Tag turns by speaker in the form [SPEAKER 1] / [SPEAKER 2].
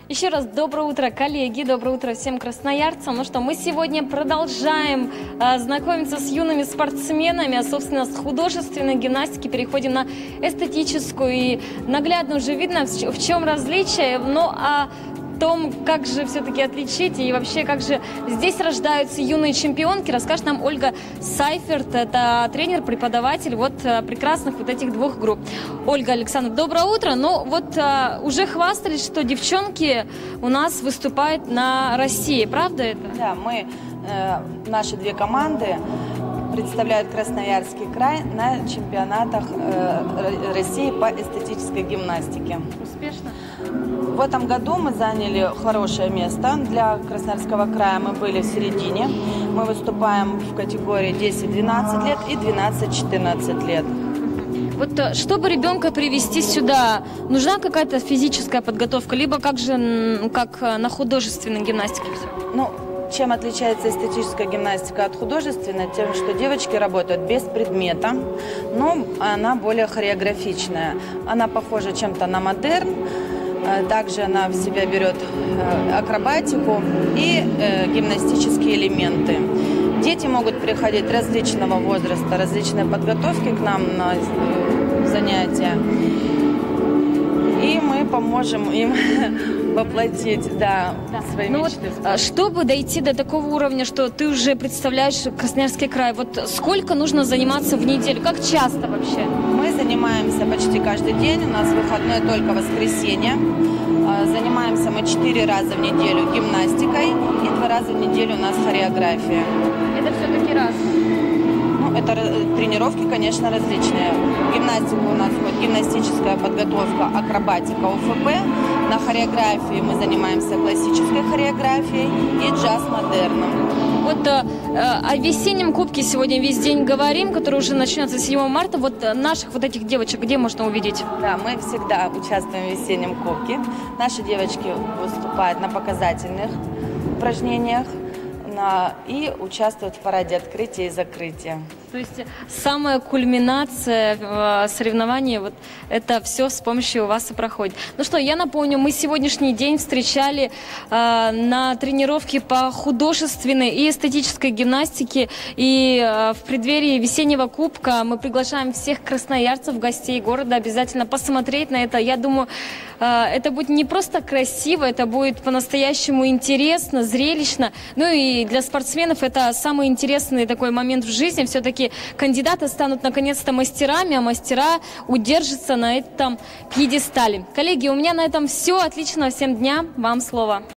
[SPEAKER 1] Еще раз доброе утро, коллеги, доброе утро всем красноярцам. Ну что, мы сегодня продолжаем знакомиться с юными спортсменами, а собственно с художественной гимнастики переходим на эстетическую. И наглядно уже видно, в чем различие, но о том, как же все-таки отличить и вообще как же здесь рождаются юные чемпионки, расскажет нам Ольга Сайферт. Это тренер, преподаватель прекрасных этих двух групп. Ольга Александровна, доброе утро. Ну уже хвастались, что девчонки у нас выступают на России, правда это?
[SPEAKER 2] Да, наши две команды представляют Красноярский край на чемпионатах России по эстетической гимнастике.
[SPEAKER 1] Успешно?
[SPEAKER 2] В этом году мы заняли хорошее место. Для Красноярского края мы были в середине. Мы выступаем в категории 10-12 лет и 12-14 лет.
[SPEAKER 1] Чтобы ребенка привести сюда, нужна какая-то физическая подготовка, либо как на художественной гимнастике все?
[SPEAKER 2] Чем отличается эстетическая гимнастика от художественной? Тем, что девочки работают без предмета, но она более хореографичная. Она похожа чем-то на модерн. Также она в себя берет акробатику и гимнастические элементы. Дети могут приходить различного возраста, различной подготовки к нам на занятия. И мы поможем им воплотить свои мечты.
[SPEAKER 1] Чтобы дойти до такого уровня, что ты уже представляешь Красноярский край, сколько нужно заниматься в неделю? Как часто вообще?
[SPEAKER 2] Мы занимаемся почти каждый день. У нас выходной только воскресенье. Занимаемся мы 4 раза в неделю гимнастикой и 2 раза в неделю у нас хореография.
[SPEAKER 1] Это все-таки раз?
[SPEAKER 2] Это тренировки, конечно, различные. Гимнастика у нас входит гимнастическая подготовка, акробатика, УФП. На хореографии мы занимаемся классической хореографией и джаз-модерном.
[SPEAKER 1] О весеннем кубке сегодня весь день говорим, который уже начнется 7 марта. Наших этих девочек где можно увидеть?
[SPEAKER 2] Да, мы всегда участвуем в весеннем кубке. Наши девочки выступают на показательных упражнениях и участвуют в параде открытия и закрытия.
[SPEAKER 1] То есть самая кульминация соревнований, это все с помощью вас и проходит. Ну что, я напомню, мы сегодняшний день встречали на тренировке по художественной и эстетической гимнастике. И в преддверии весеннего кубка мы приглашаем всех красноярцев, гостей города обязательно посмотреть на это. Я думаю, это будет не просто красиво, это будет по-настоящему интересно, зрелищно. Ну и для спортсменов это самый интересный такой момент в жизни. Все-таки кандидаты станут наконец-то мастерами, а мастера удержатся на этом пьедестале. Коллеги, у меня на этом все. Отличного всем дня. Вам слово.